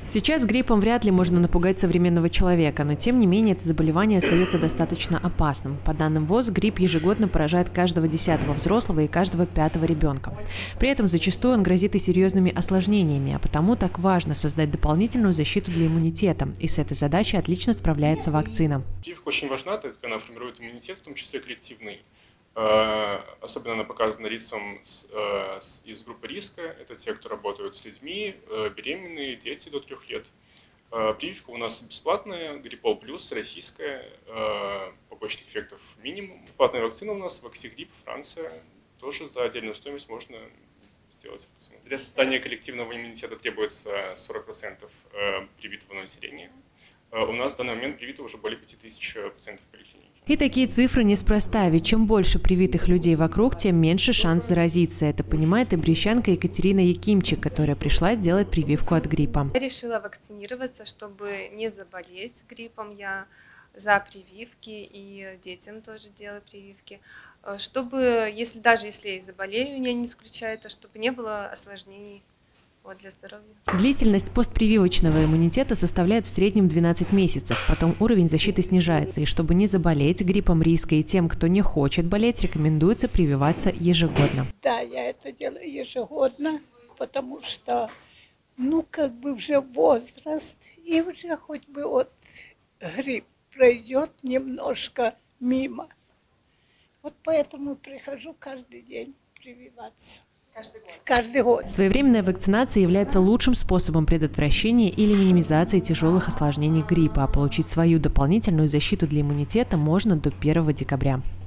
Сейчас гриппом вряд ли можно напугать современного человека, но тем не менее это заболевание остается достаточно опасным. По данным ВОЗ, грипп ежегодно поражает каждого 10-го взрослого и каждого 5-го ребенка. При этом зачастую он грозит и серьезными осложнениями, а потому так важно создать дополнительную защиту для иммунитета. И с этой задачей отлично справляется вакцина. Прививка очень важна, так как она формирует иммунитет, в том числе коллективный. Особенно она показана лицам из группы риска. Это те, кто работают с людьми, беременные, дети до 3 лет. Прививка у нас бесплатная, Гриппол плюс, российская, побочных эффектов минимум. Бесплатная вакцина у нас, Ваксигрипп, Франция. Тоже за отдельную стоимость можно сделать вакцину. Для создания коллективного иммунитета требуется 40% привитого населения. У нас в данный момент привито уже более 5000 пациентов в поликлинике. И такие цифры неспроста, ведь чем больше привитых людей вокруг, тем меньше шанс заразиться. Это понимает и брещанка Екатерина Якимчик, которая пришла сделать прививку от гриппа. Я решила вакцинироваться, чтобы не заболеть гриппом. Я за прививки и детям тоже делаю прививки. Чтобы, даже если я и заболею, я не исключаю это, чтобы не было осложнений для здоровья. Длительность постпрививочного иммунитета составляет в среднем 12 месяцев. Потом уровень защиты снижается. И чтобы не заболеть гриппом риска и тем, кто не хочет болеть, рекомендуется прививаться ежегодно. Да, я это делаю ежегодно, потому что, уже возраст, и уже хоть бы грипп пройдет немножко мимо. Вот поэтому прихожу каждый день прививаться. Каждый год. Своевременная вакцинация является лучшим способом предотвращения или минимизации тяжелых осложнений гриппа, а получить свою дополнительную защиту для иммунитета можно до 1 декабря.